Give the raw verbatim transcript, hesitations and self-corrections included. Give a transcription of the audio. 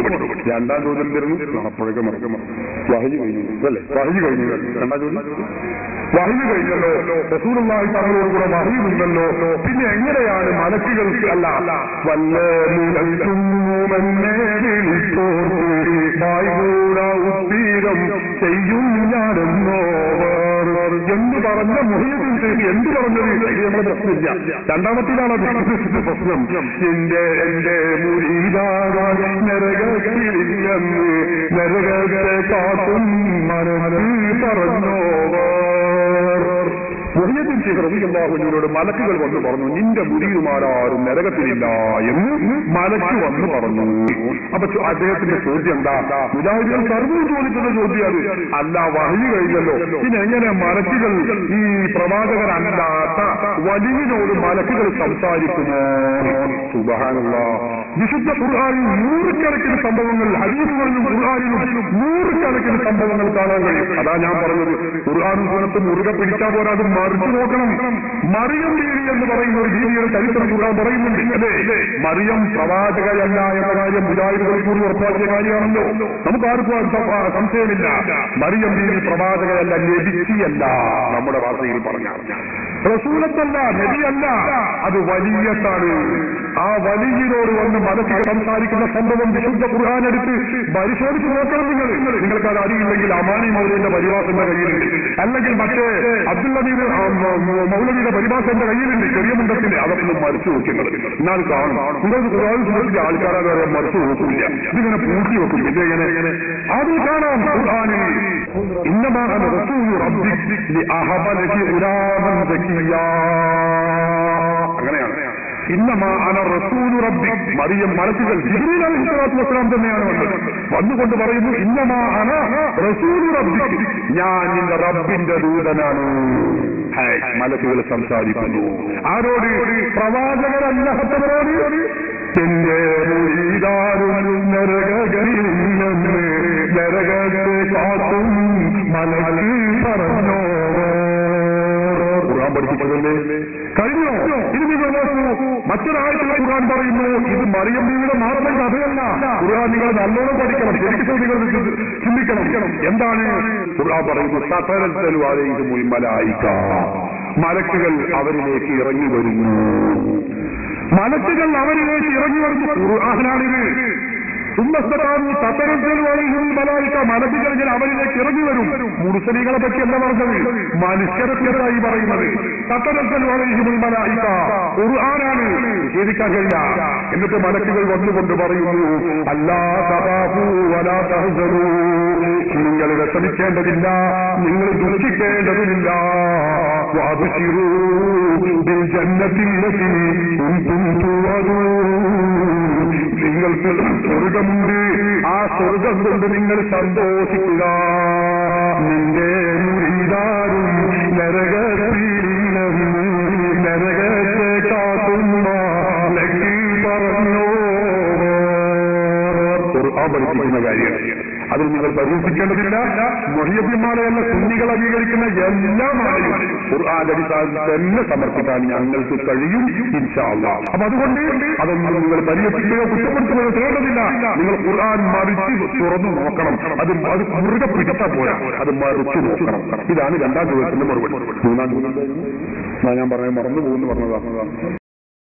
മറുപടി. രണ്ടാം ചോദ്യം തരുന്നു അപ്പോഴേക്കും മറക്കും വഹി കഴിഞ്ഞു അല്ലേ? വഹി കഴിഞ്ഞു. രണ്ടാം ചോദ്യം വഹി കഴിഞ്ഞല്ലോ, റസൂലുള്ളാഹി തങ്ങളോട് കൂടെ വഹി ഉണ്ടല്ലോ, പിന്നെ എങ്ങനെയാണ് മലക്കുകൾക്ക് അല്ല വല്ല ഉത്തീരം ചെയ്യും ഞാനെന്നോ എന്ന് പറഞ്ഞ മുഹീദ്ദീൻ ഷെയ്ഖ് എന്ത് പറഞ്ഞത് നമ്മുടെ പ്രശ്നമില്ല. രണ്ടാമത്തേതാണ് പ്രശ്നം. എന്റെ എന്റെ മുരീദാകാൻ നരകത്തിലില്ലെന്ന് നരകത്തെ കാട്ടും മനസ്സിൽ പറഞ്ഞോ. മുഹീദ്ദീൻ ഷെയ്ഖ് റളിയല്ലാഹു അൻഹുവിനോട് മലക്കുകൾ വന്ന് പറഞ്ഞു, നിന്റെ മുരീദുമാരാരും നരകത്തിലില്ല എന്ന് മലക്ക് വന്ന് പറഞ്ഞു. അപ്പൊ അദ്ദേഹത്തിന്റെ ചോദ്യം എന്താ? മുജാഹിദുകൾ സർവ്വം ചോദിക്കുന്ന ചോദ്യം അല്ല, വഹി കഴിഞ്ഞല്ലോ, പിന്നെ എങ്ങനെ മലക്കുകൾ ഈ പ്രവാചകരല്ലാത്ത വലിയനോട് മലക്കുകൾ സംസാരിക്കുമോ? സുബ്ഹാനല്ലാഹ്. വിശുദ്ധ ഖുർആനിൽ നൂറുകണക്കിന് സംഭവങ്ങൾ, ഹദീസുകളിലും ഖുർആനിലും നൂറുകണക്കിന് സംഭവങ്ങൾ കാണാൻ കഴിയും. അതാ ഞാൻ പറഞ്ഞത്, ഖുർആനും സുന്നത്തും മുറുകെ പിടിച്ചാൽ പോരാ, അത് മറിച്ചു നോക്കണം. മറിയം ബീവി എന്ന് പറയുന്ന ഒരു ബീവിയുടെ ചരിത്രം ഖുർആൻ പറയുന്നുണ്ട് അല്ലേ? മറിയം പ്രവാചകയല്ല എന്ന കാര്യം മുജാഹിദുകൾ കൂടി ഉറപ്പാക്കിയ കാര്യമാണല്ലോ, നമുക്ക് ആർക്കും സംശയമില്ല. മറിയം ബീവി പ്രവാചകയല്ല, നബിയല്ല. നമ്മുടെ ഭാഷയിൽ പറഞ്ഞാൽ റസൂലത്തല്ല, നബിയല്ല, അത് വലിയത്താണ്. ആ വലിയനോട് വന്ന് മലക്കുകൾ സംസാരിക്കുന്ന സംഭവം വിശുദ്ധ ഖുർആൻ എടുത്ത് പരിശോധിച്ച് നോക്കണം. നിങ്ങൾ നിങ്ങൾക്ക് അത് അറിയില്ലെങ്കിൽ അമാനി മൗലവിയുടെ പരിഭാഷന്റെ കയ്യിലുണ്ട്, അല്ലെങ്കിൽ മറ്റേ അബ്ദുൽ നബീ മൗലവിയുടെ പരിഭാഷന്റെ കയ്യിലുണ്ട്, ചെറിയ മുണ്ടത്തിന്റെ. അതൊക്കെ മറിച്ചു നോക്കുന്നത് എന്നാൽ കാണും. നിങ്ങൾക്ക് ഖുർആൻ സുന്നത്തിന്റെ ആൾക്കാരെ വരെ മറിച്ചു നോക്കില്ല, ഇതിങ്ങനെ പൂട്ടി വെക്കും. ഇതെങ്ങനെ അത് കാണാം ഖുർആനിൽ. ഇന്നമാണ് റസൂലു റബ്ബിക് ലിഅഹബ ലകി ഗുലാമൻ സക്കിയ്യാ, അങ്ങനെയാണ്. ഇന്നമാ അന റസൂലു റബ്ബിക്. മറിയം മലക്കുകൾ ജിബ്രീൽ അലൈഹിസ്സലാത്തു വസ്സലാം തന്നെയാണ് വന്നത്. വന്നുകൊണ്ട് പറയുന്നു, ഇന്നമാ അന റസൂലു റബ്ബിക്, ഞാൻ നിന്റെ റബ്ബിന്റെ ദൂതനാണ്. മലക്കുകൾ സംസാരിക്കുന്നു ആരോട്? പ്രവാചകരല്ലാത്തവരോട്. എന്റെ മുരീദാരും നരകഗതിയില്ലെന്ന് നരകത്തെ കാട്ടും മലക്ക് പറഞ്ഞോ. ഖുർആൻ പഠിപ്പിച്ചതല്ലേ കഴിഞ്ഞോ? ഇത് നിങ്ങൾ നോക്കൂ, മറ്റൊരാഴ്ച ഖുർആൻ പറയുന്നു ഇത് മറിയം ബീവിയുടെ മാത്രം കഥയല്ല. ഖുർആൻ നിങ്ങൾ നല്ലോണം പഠിക്കണം, ശരിക്കും നിങ്ങൾ ചിന്തിക്കണം. എന്താണ് ഖുർആൻ പറയുന്നത്? തതനസ്സലു അലൈഹിമുൽ മലായിക, മലക്കുകൾ അവരിലേക്ക് ഇറങ്ങി വരുന്നു. മലക്കുകൾ അവരിലേക്ക് ഇറങ്ങി വരുന്നു. ഖുർആനാണിത്. മലായിക, മലക്കുകൾ ഇങ്ങനെ അവരിലേക്ക് ഇറങ്ങി വരും. മുർസലീകളെ പറ്റി എന്താ പറഞ്ഞത്? മനുഷ്യരെത്തിയതായി പറയുന്നത്. തതനസ്സലു അലൈഹിമുൽ മലായിക ഖുർആനാണ്, നിഷേധിക്കാൻ കഴിയില്ല. എന്നിട്ട് മലക്കുകൾ വന്നുകൊണ്ട് പറയുന്നു, അല്ലാ തഖാഫൂ വലാ തഹ്സനൂ, നിങ്ങൾ വിഷമിക്കേണ്ടതില്ല, നിങ്ങൾ ദുഃഖിക്കേണ്ടതില്ല. വഅബ്ശിറൂ ബിൽ ജന്നത്തിൽ ലതീ കുൻതും തുഅദൂൻ, നിങ്ങൾക്ക് സ്വർഗമുണ്ട്, ആ സ്വർഗം കൊണ്ട് നിങ്ങൾ സന്തോഷിക്കുക. നിന്റെ മുരീദാരും നരകത്തിലില്ലെന്ന് നരകത്തെ കാട്ടുന്ന ലക്കി പറഞ്ഞോ. ഖുർആൻ പഠിപ്പിക്കുന്ന കാര്യമാണ്, അതിൽ നിങ്ങൾ പരീക്ഷിക്കേണ്ടതില്ല. മുഹയ്യദ്ദീന്മാരെയല്ല സുന്നികൾ അംഗീകരിക്കുന്ന എല്ലാ മാലയും ഖുർആൻ അടിസ്ഥാനത്തിൽ തന്നെ സമർപ്പിക്കാൻ ഞങ്ങൾക്ക് കഴിയും ഇൻഷാ അല്ലാഹ്. അപ്പൊ അതുകൊണ്ട് അതൊന്നും നിങ്ങൾ പരിഹരിക്കുകയോ കുറ്റപ്പെടുത്തുകയോ ചെയ്യേണ്ടതില്ല. നിങ്ങൾ ഖുർആൻ മറിച്ച് തുറന്നു നോക്കണം. അത് അത് മുറുകെ പിടിച്ചാൽ പോരാ, അത് മറിച്ച് നോക്കണം. ഇതാണ് രണ്ടാം ചോദ്യത്തിന്റെ മറുപടി. മൂന്നാം ചോദ്യം ഞാൻ പറയാൻ മറന്നു പോകുന്നു പറഞ്ഞതാണ്.